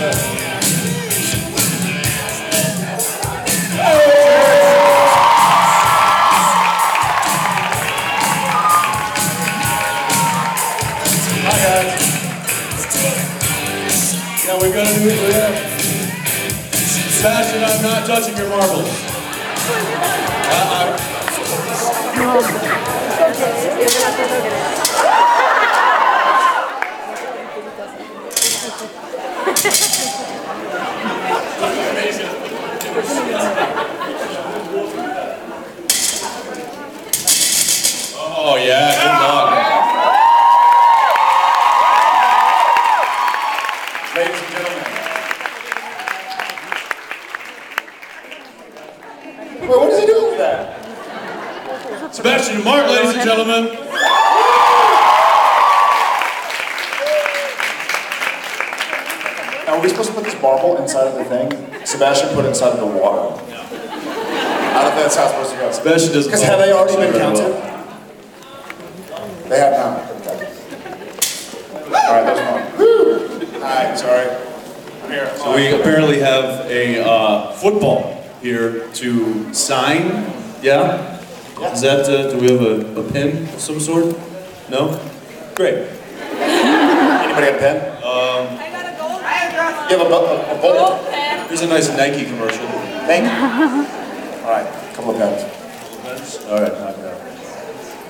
Yeah, we're gonna do it. Sebastian, I'm not touching your marbles. Oh yeah, good luck. Ladies and gentlemen. Wait, what is he doing with that? Sebastian and Mark, ladies and gentlemen. Now, are we supposed to put this marble inside of the thing? Sebastian put it inside of the water. I don't think that's how it's supposed to go. Sebastian doesn't. Because have they already been counted? Well. They have not. Alright, there's one. Alright, sorry. I'm here. So we apparently have a football here to sign. Yeah? Is that, do we have a pen of some sort? No? Great. Anybody have a pen? I got a gold pen. You have a bullet? Gold pen. Here's a nice Nike commercial. Thank you. Alright, a couple of pens. All right, knock it out.